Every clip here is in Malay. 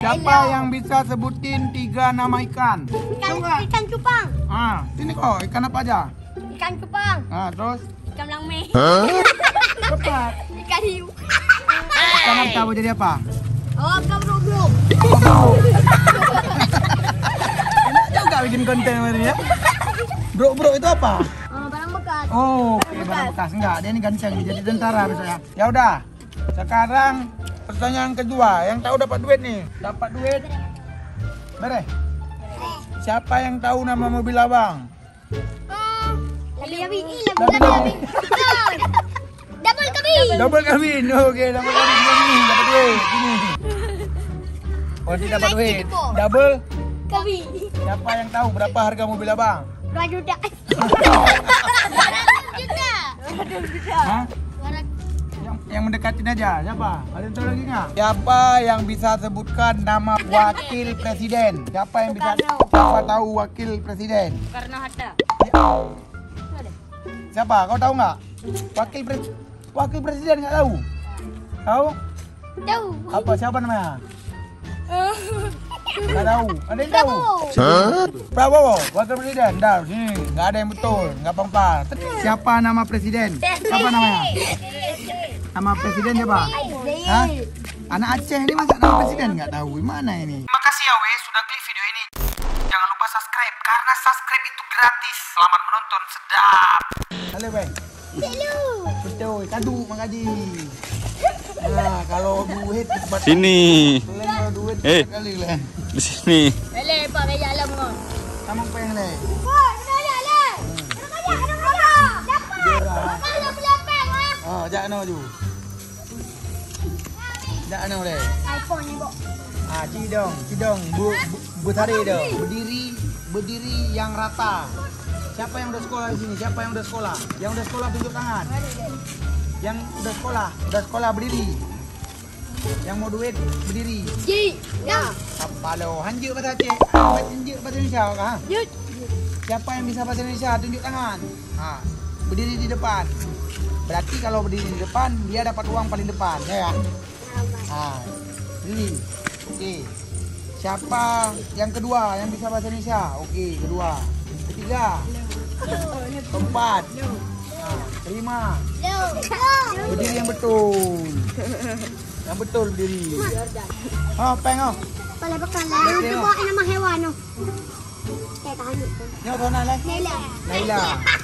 Siapa yang bisa sebutin 3 nama ikan? Ikan cupang. Sini kok, ikan apa aja? Ikan cupang. Terus? Ikan langme. Cepat. Ikan hiu. Ikan apa mau jadi apa? Oh, ikan bro. Enak juga bikin konten hari ini ya. Bro itu apa? Barang bekas. Oh, oke, barang bekas. Enggak, dia ini ganteng jadi tentara besoknya. Ya udah. Sekarang pertanyaan kedua, yang tahu dapat duit nih. Dapat duit. Beres. Siapa yang tahu nama mobil abang? Labi. Double kabin. Oke, double kabin ini dapat duit. Sini. Oh, dia dapat duit. Double kabin. Siapa yang tahu berapa harga mobil abang? 2 juta. 200 juta. Hah? Yang mendekatin aja, siapa? Ada yang tahu lagi nggak? Siapa yang bisa sebutkan nama wakil presiden? Siapa yang bisa? Siapa tahu wakil presiden? Karena ada. Siapa? Kau tahu nggak? Wakil presiden nggak tahu? Tahu? Tahu. Apa? Siapa namanya? Nggak tahu. Ada yang tahu? Prabowo, wakil presiden. Dah, sini. Nggak ada yang betul. Nggak apa-apa. Siapa nama presiden? Siapa namanya? Nama presiden siapa? Hah? Anak Aceh ini masa nama presiden nggak tahu? Gimana ini? Terima kasih ya weh sudah klik video ini. Jangan lupa subscribe karena subscribe itu gratis. Selamat menonton, sedap. Halo, Bang. Halo. Betul, kadu mengaji. Nah, kalau duit cepat. Sini. Kalau duit Eh. cepat kali lah. Di sini. Boleh, Pak Raya alam kau. Kamu pengen le? Oh, ada le. Ada kaya. Dapat. Mana belepeng ah? Oh, jak no ju. Jak no le. iPhone ni, Bok. Cidong, butari dong. Berdiri yang rata. Siapa yang udah sekolah di sini? Siapa yang udah sekolah? Yang udah sekolah tunjuk tangan. Yang udah sekolah berdiri. Yang mau duit berdiri. Ji. Ya. Apa lo? Hanjuk bahasa Aceh. Hanjuk bahasa Indonesia kah? Yut. Siapa yang bisa bahasa Indonesia? Tunjuk tangan. Berdiri di depan. Berarti kalau berdiri di depan, dia dapat uang paling depan, ya kan? Berdiri. Oke. Siapa yang kedua yang bisa bahasa Indonesia? Oke, kedua. Ketiga. Keempat. Kelima. Berdiri yang betul. Yang betul berdiri. Peng. Pala bakal lah. Itu bawa nama hewan no. Kayak kahanyut. Nyo sana le. Naila. Naila.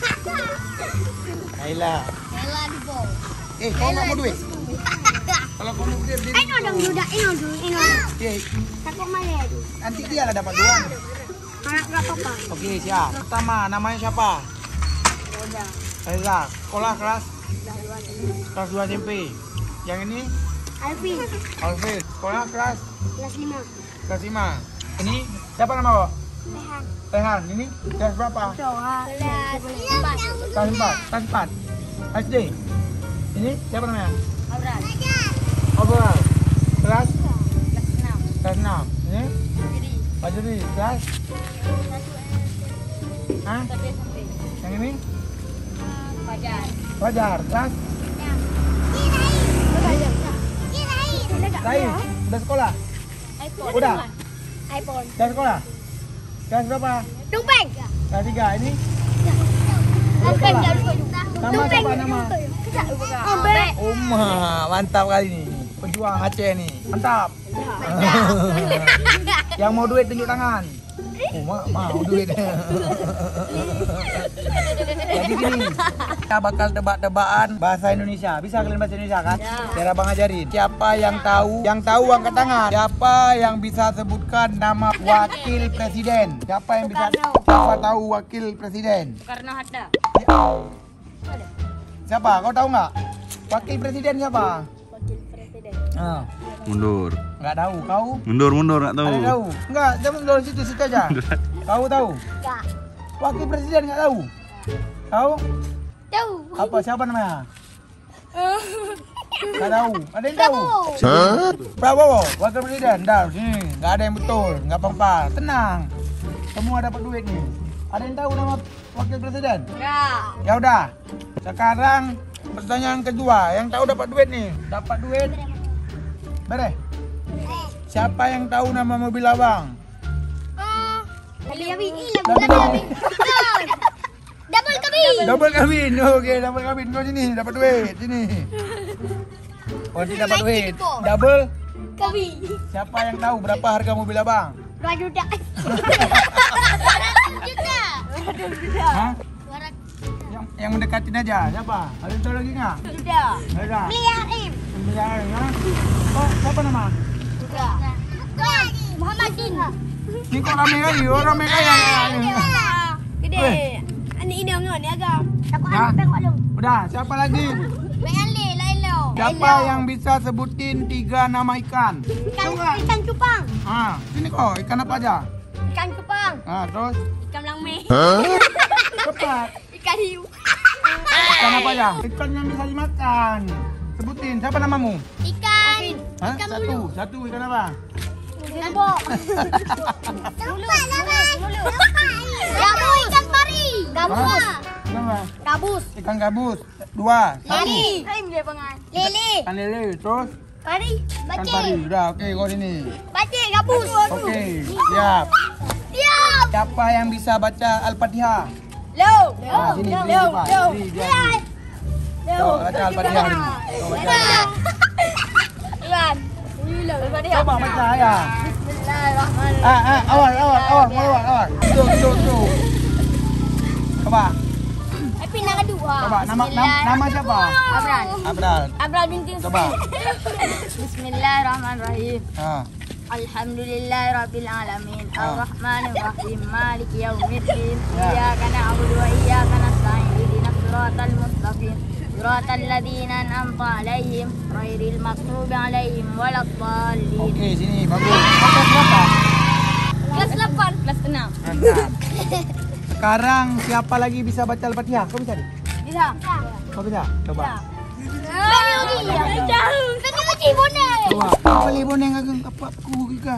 Naila di bawah. Kau nggak mau duit? Kalau kau mau duit berdiri. Ino dong duda, ino. Takut malah tu. Nanti dia lah dapat uang. Anak berapa pak? Oke, siap. Pertama, namanya siapa? Reza. Sekolah kelas 2 SMP. Yang ini Alvin. Alvin. Sekolah kelas Kelas 5. 5. Ini siapa nama kau? Rehan. Rehan. Ini kelas berapa? Kelas 4. Kelas 4. SD. Ini siapa namanya? Abrar. Obral. Kelas Kelas 6. 6. Ini Jadi. Fajri. Kelas 1 SMP. yang ini Fajar. Fajar. Kelas Lain. Udah sekolah? iPhone. Udah. iPhone. Udah sekolah? Kelas berapa? Tumpeng. Kelas 3. Ini Tumpeng. nama siapa nama? Ombe. Mantap kali ini. Pejuang Aceh nih. Mantap. Yang mau duit tunjuk tangan. Mau duit. Jadi gini, kita bakal tebak-tebakan bahasa Indonesia. Bisa kalian bahasa Indonesia kan? Biar abang ajarin. Siapa yang tahu? Yang tahu angkat tangan. Siapa yang bisa sebutkan nama wakil presiden? Siapa yang bisa? Siapa tahu wakil presiden? Karena ada. Siapa? Kau tahu nggak? Wakil presiden siapa? Wakil presiden. Mundur. Nggak tahu. Kau? Mundur nggak tahu. Ada tahu? Nggak, jangan dari situ aja. Kau tahu? Enggak. Wakil presiden nggak tahu? Tahu? Tahu. Apa? Siapa namanya? Nggak tahu. Ada yang tahu? Prabowo, wakil presiden. Dah, sini. Nggak ada yang betul. Nggak apa-apa. Tenang. Semua dapat duit nih. Ada yang tahu nama wakil presiden? Enggak. Ya udah. Sekarang pertanyaan kedua. Yang tahu dapat duit nih. Dapat duit. Beres. Siapa yang tahu nama mobil abang? Double kabin. Double kabin. Okey, double kabin. Kau sini dapat duit. Sini. Oh, tidak dapat duit. Double Kabin. Siapa yang tahu berapa harga mobil abang? 2 juta. 2 juta. Hah? Yang mendekatin aja. Siapa? Ada yang tahu lagi enggak? Sudah. Ada. Miliarim. Miliarim, ha? Oh, siapa nama? Sudah. Muhammadin. Ni kok ramai kali. Oh, ramai kali. Gede. Ini ngok ni agak. Takut Ya. anak tengok lu. Udah, siapa lagi? Mengali Lailo. Siapa yang bisa sebutin 3 nama ikan? Ikan cupang. Sini kok, ikan apa aja? Ikan cupang. Terus? Ikan langme. Cepat. Ikan hiu. Ikan apa aja? Ikan yang bisa dimakan. Sebutin, siapa namamu? Ikan. Hah? Ikan Satu ikan apa? Gembok. Lupa lah bang. Gabus. Ikan pari. Gabus. Ikan apa? Gabus. Ikan gabus. 2. Lele. Lele. Ikan lele. Terus? Pari. Ikan Bacik. pari. Udah, oke, kau sini. Bacik gabus. Oke, siap. Siap. Siapa yang bisa baca Al-Fatihah? Lo. Sini, Pak. Sini, dia. Coba baca Al-Fatihah dulu. Coba baca. Iwan. Coba baca ya. Bismillahirrahmanirrahim. Awal. Tuh. Coba. Pinang kedua. Coba nama siapa? Abral. Abral. Abral binti. Coba. Bismillahirrahmanirrahim. Alhamdulillahirabbil alamin. Arrahmanirrahim. Maliki yaumiddin. Iyyaka na'budu wa iyyaka nasta'in. Ihdinas siratal mustaqim. Siratal ladzina an'amta 'alaihim ghairil maghdubi 'alaihim waladdallin. Oke, sini bagus. Kelas berapa? Kelas 8, kelas 6. Mantap. Sekarang siapa lagi bisa baca Al-Fatihah? Kau bisa? Bisa. Kau bisa? Coba. Penyuci boneka. Coba. Kau beli boneng agak kapakku juga.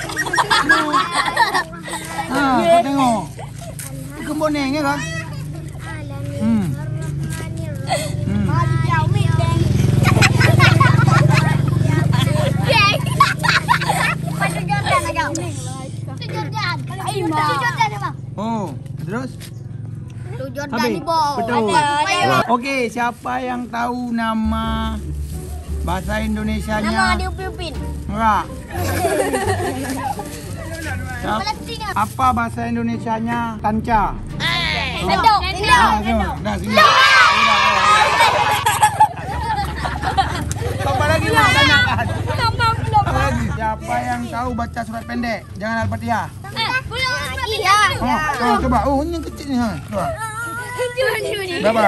Kau tengok. Itu bonengnya kan? Oh, terus? Habis? Betul. Oke, siapa yang tahu nama bahasa Indonesianya? Nama Upin. Enggak. Apa bahasa Indonesianya kanca? Sendok. Dah sini. Coba lagi mau tanyakan. Apa lagi? Siapa yang tahu baca surat pendek? Jangan Al-Fatihah. Coba. Oh, ini yang kecil ni. Coba. Berapa?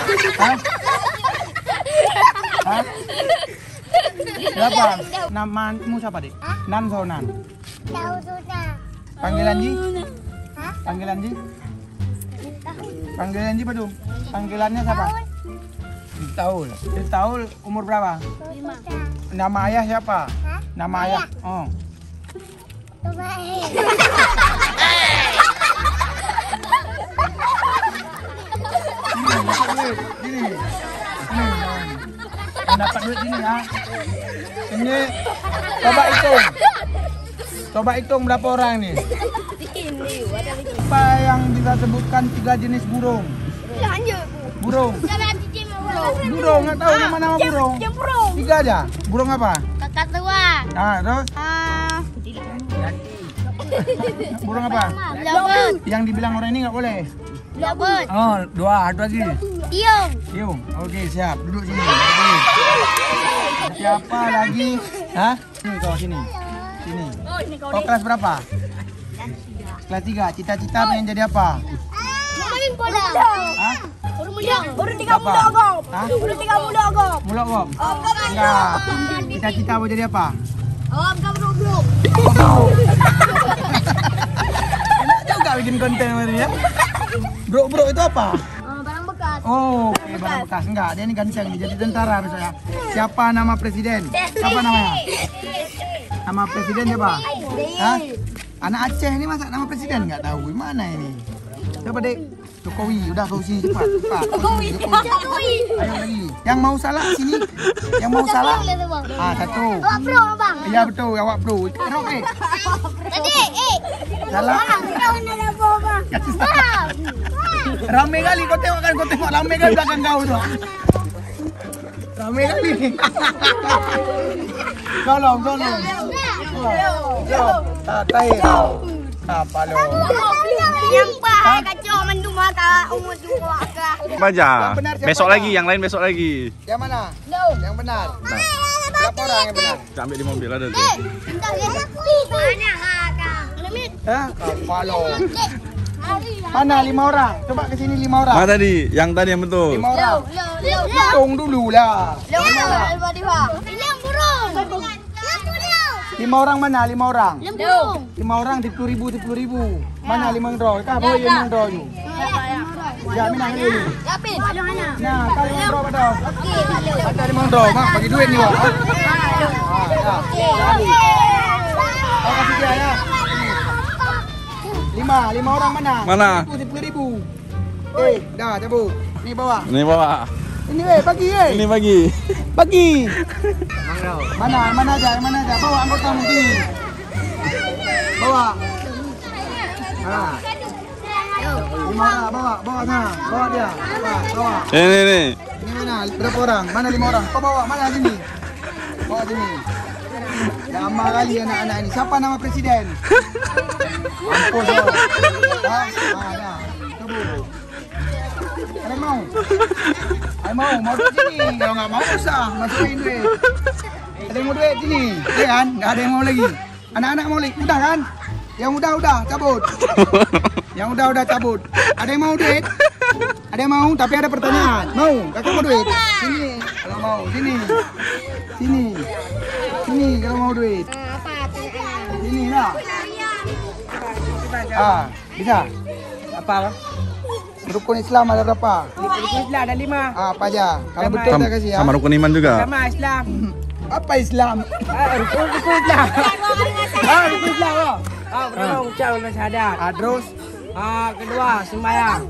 Hah? Berapa? Namamu siapa, Dik? Nan atau Nan? Tahu sudah. Panggilan Ji? Hah? Panggilan Ji? Panggilan Ji Padung? Panggilannya siapa? Taul. Taul umur berapa? 5. Nama ayah siapa? Hah? Nama ayah. Oh. Sini. Dapat duit sini ya. Ini coba hitung berapa orang nih. Apa yang bisa sebutkan 3 jenis burung? Burung. Burung nggak tahu nama burung. 3 aja. Burung apa? Kakak tua. Terus? Burung apa? Lobot. Yang dibilang orang ini nggak boleh. Lobot. Oh, 2, ada lagi. Tiung. Yuk, oke siap. Duduk sini. Siapa lagi? Hah? Sini kau sini. Sini. Kau kelas berapa? Kelas 3. Cita-cita pengen jadi apa? Main bola. Hah? Baru 3 Apa? bulan agak. Hah? Baru 3 bulan agak. Mulak kau? Enggak. Cita-cita mau jadi apa? Oh, bukan bro. Enak juga bikin konten hari ya. Bro itu apa? Barang bekas. Oh, oke, barang bekas. Enggak, dia ini ganteng jadi tentara misalnya. Siapa nama presiden? Siapa namanya? Nama presiden siapa? Hah? Anak Aceh ini masa nama presiden nggak tahu. Gimana ini? Coba Dek. Jokowi, udah kau sini cepat. Jokowi. Ayo lagi. Yang mau salah sini. Yang mau salah. Satu. Awak pro bang. Iya betul, awak bro. Oke. Tadi, Salah. Kasih salah. Rame kali kau tengok rame kali belakang kau tuh. Rame kali. Tolong. Terakhir. Apa lo? yang pak kacau mendung mata umur juga agak. Baca. Yang benar siapa Besok dah? lagi, yang lain besok lagi. Yang mana? No. Yang benar. Berapa orang yang benar? Kita ambil di mobil ada tuh. Bentar ya. Mana kak? Limit. Apa lo? Mana 5 orang? Coba ke sini 5 orang. Mana tadi? Yang tadi yang betul. 5 orang. Lo. Hitung dulu lah. Yang burung. 5 orang mana? 5 orang. Burung. 5 orang 10.000. Mana 5 draw? Kah boleh 5 draw you? Ya, minang ni. Yapin. Nah, kau 5 draw pada. Ada 5 draw, mak bagi duit ni wak. Kau kasih dia ya. 5 orang mana? Mana? 10.000. Dah cabut. Ni bawa. Ini bawa. Ini bagi Ini bagi. Bagi. Mana aja? Bawa anggota mungkin. Bawa. Bawa sana. Bawa dia. Bawa. Ini. Ini mana? Berapa orang? Mana 5 orang? Kau bawa mana sini? Bawa sini. Lama kali anak-anak ini. Siapa nama presiden? Ampun. Dah. Tunggu. Ada yang mau? Mau duit sini. Kalau nggak mau usah masukin duit. Ada yang mau duit sini? Iya kan? Nggak ada yang mau lagi. Anak-anak mau lagi? Udah kan? Yang udah cabut. Yang udah cabut. Ada yang mau duit? Ada yang mau? Tapi ada pertanyaan. Mau? Kakak mau duit? Sini. Kalau mau, sini. Sini kalau mau duit. Sini lah. Bisa. Apa? Rukun Islam ada berapa? Rukun Islam ada 5. Apa aja? Kalau Sama- betul saya kasih ya. Sama rukun iman juga. Sama Islam. Apa Islam? Rukun Islam. Rukun Islam. Pertama ucap kalimah syahadat. Terus? Kedua sembahyang.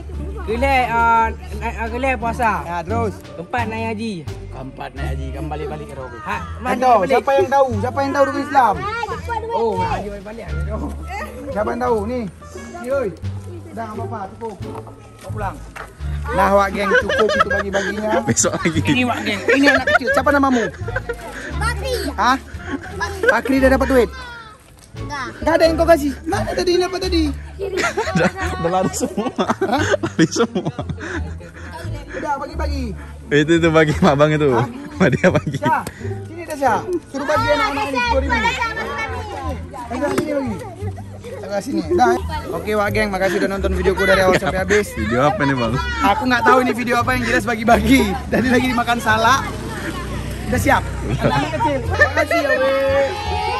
Kelih puasa. Terus? Keempat naik haji. Kembali ke Robi. Mana Tahu, balik? siapa yang tahu rukun Islam? Oh, haji balik. Siapa yang tahu? Nih. Ni oi. Dah enggak apa-apa, cukup. Kau pulang. Nah, wak geng cukup itu bagi-baginya. Besok lagi. Ini wak geng. Ini anak kecil. Siapa namamu? Bakri. Hah? Bakri dah dapat duit? Enggak. Enggak ada yang kau kasih. Mana tadi dapat tadi? Udah lari semua. Lari semua. Udah bagi-bagi. Itu bagi abang itu. Sama dia bagi. Syah, sini dah Syah. Suruh bagi anak-anak ini 10.000. Ayo sini bagi. Ayo sini. Dah. Oke wak geng, makasih udah nonton videoku dari awal sampai habis. Video apa nih bang? Aku nggak tahu ini video apa, yang jelas bagi-bagi. Tadi lagi makan salak. Udah siap. Anak-anak kecil. Makasih ya weh.